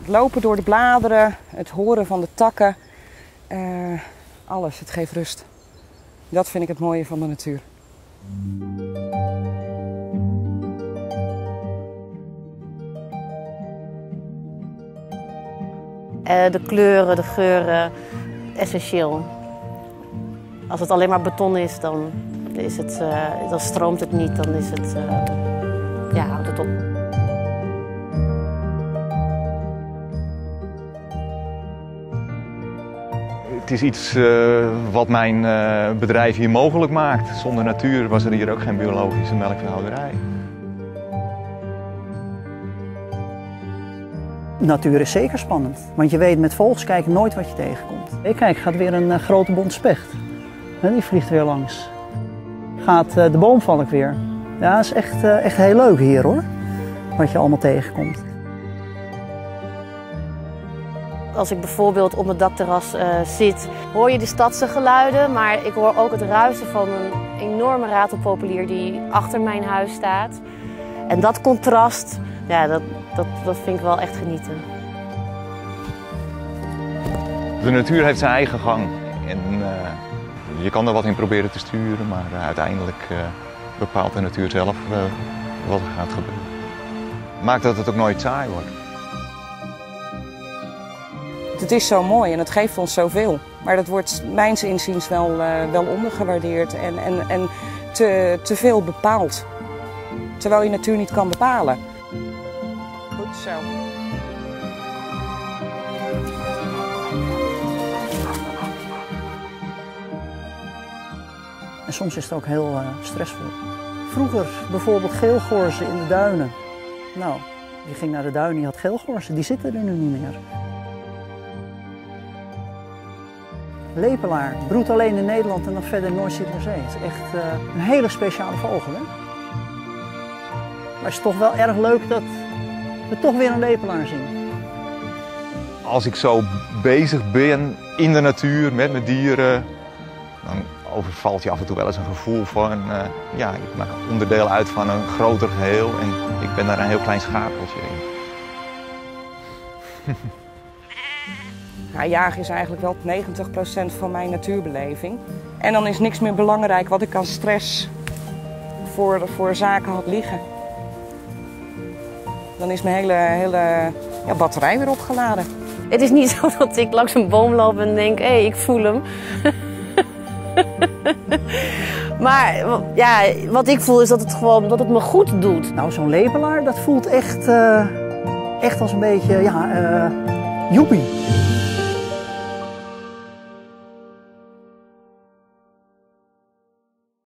Het lopen door de bladeren, het horen van de takken, alles, het geeft rust. Dat vind ik het mooie van de natuur. De kleuren, de geuren, essentieel. Als het alleen maar beton is, dan stroomt het niet, dan is het, houdt het op. Het is iets wat mijn bedrijf hier mogelijk maakt. Zonder natuur was er hier ook geen biologische melkveehouderij. Natuur is zeker spannend, want je weet met vogels kijken nooit wat je tegenkomt. Kijk, gaat weer een grote bont specht. Die vliegt weer langs. Gaat de boomvalk weer. Ja, dat is echt heel leuk hier hoor, wat je allemaal tegenkomt. Als ik bijvoorbeeld op mijn dakterras zit, hoor je de stadse geluiden, maar ik hoor ook het ruisen van een enorme ratelpopulier die achter mijn huis staat. En dat contrast, ja, dat vind ik wel echt genieten. De natuur heeft zijn eigen gang en je kan er wat in proberen te sturen, maar uiteindelijk bepaalt de natuur zelf wat er gaat gebeuren. Maakt dat het ook nooit saai wordt. Het is zo mooi en het geeft ons zoveel. Maar dat wordt mijns inziens wel ondergewaardeerd en te veel bepaald. Terwijl je natuur niet kan bepalen. Goed zo. En soms is het ook heel stressvol. Vroeger bijvoorbeeld geelgorzen in de duinen. Nou, je ging naar de duinen, je had geelgorzen, die zitten er nu niet meer. Lepelaar broedt alleen in Nederland en dan verder in Noord-Zuiderzee. Het is echt een hele speciale vogel, hè? Maar het is toch wel erg leuk dat we toch weer een lepelaar zien. Als ik zo bezig ben in de natuur met mijn dieren, dan overvalt je af en toe wel eens een gevoel van, ik maak onderdeel uit van een groter geheel en ik ben daar een heel klein schakeltje in. Ja, jagen is eigenlijk wel 90% van mijn natuurbeleving. En dan is niks meer belangrijk wat ik aan stress voor zaken had liggen. Dan is mijn hele batterij weer opgeladen. Het is niet zo dat ik langs een boom loop en denk, hé, ik voel hem. Maar ja, wat ik voel is dat het me goed doet. Nou, zo'n lepelaar, dat voelt echt als een beetje, joepie.